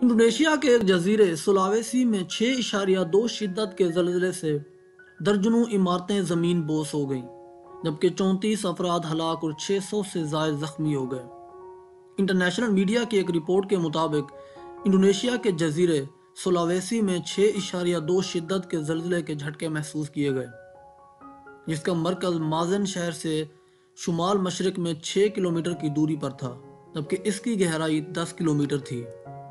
Indonesia کے ایک جزیرے سلاویسی میں 6.2 شدت کے زلزلے سے درجنوں عمارتیں زمین بوس ہو گئیں، جبکہ 34 افراد ہلاک اور 600 سے زائد زخمی ہو گئے۔ انٹرنیشنل میڈیا کی ایک رپورٹ کے مطابق انڈونیشیا کے جزیرے سلاویسی میں 6.2 شدت کے زلزلے کے جھٹکے محسوس کیے گئے، جس کا مرکز مازن شہر سے شمال مشرق میں 6 کلومیٹر کی دوری پر تھا، جبکہ اس کی گہرائی 10 کلومیٹر تھی۔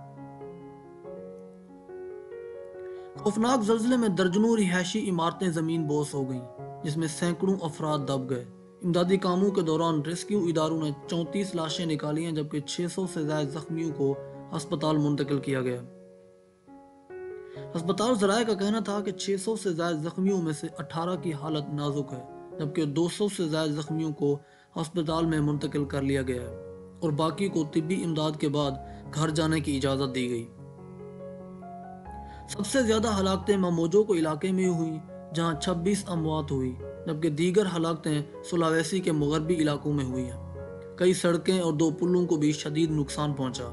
خوفناک زلزلے میں درجنوں رہائشی عمارتیں زمین بوس ہو گئیں، جس میں سینکڑوں افراد دب گئے۔ امدادی کاموں کے دوران ریسکیو اداروں نے 34 لاشیں نکالی ہیں، جبکہ 600 سے زائد زخمیوں کو ہسپتال منتقل کیا گیا۔ ہسپتال ذرائع کا کہنا تھا کہ 600 سے زائد زخمیوں میں سے 18 کی حالت نازک ہے، جبکہ 200 سے زائد زخمیوں کو ہسپتال میں منتقل کر لیا گیا ہے اور باقی کو طبی امداد کے بعد گھر جانے کی اجازت دی گئی۔ سب سے زیادہ ہلاکتیں ماموجوکو علاقے میں ہوئی، جہاں 26 اموات ہوئی، جبکہ دیگر ہلاکتیں سلاویسی کے مغربی علاقوں میں ہوئی ہیں۔ کئی سڑکیں اور 2 پلوں کو بھی شدید نقصان پہنچا۔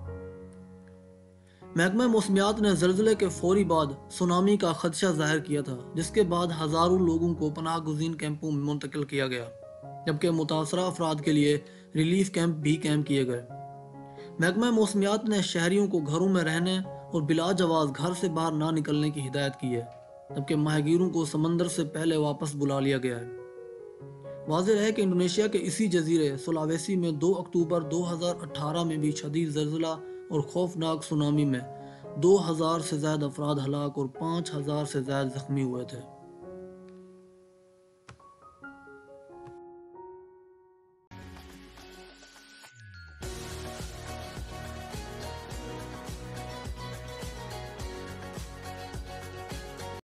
محکمہ موسمیات نے زلزلے کے فوری بعد سونامی کا خدشہ ظاہر کیا تھا، جس کے بعد ہزاروں لوگوں کو پناہ گزین کیمپوں میں منتقل کیا گیا، جبکہ متاثرہ افراد کے لیے ریلیف کیمپ بھی قائم کیے گئے۔ محکمہ موسمیات نے شہریوں کو گھروں میں رہنے اور بلا جواز گھر سے باہر نہ نکلنے کی ہدایت کی ہے، جبکہ ماہی گیروں کو سمندر سے پہلے واپس بلا لیا گیا ہے۔ واضح ہے کہ انڈونیشیا کے اسی جزیرے سلاویسی میں 2 اکتوبر 2018 میں بھی شدید زلزلہ اور خوفناک سونامی میں 2000 سے زائد افراد ہلاک اور 5000 سے زائد زخمی ہوئے تھے۔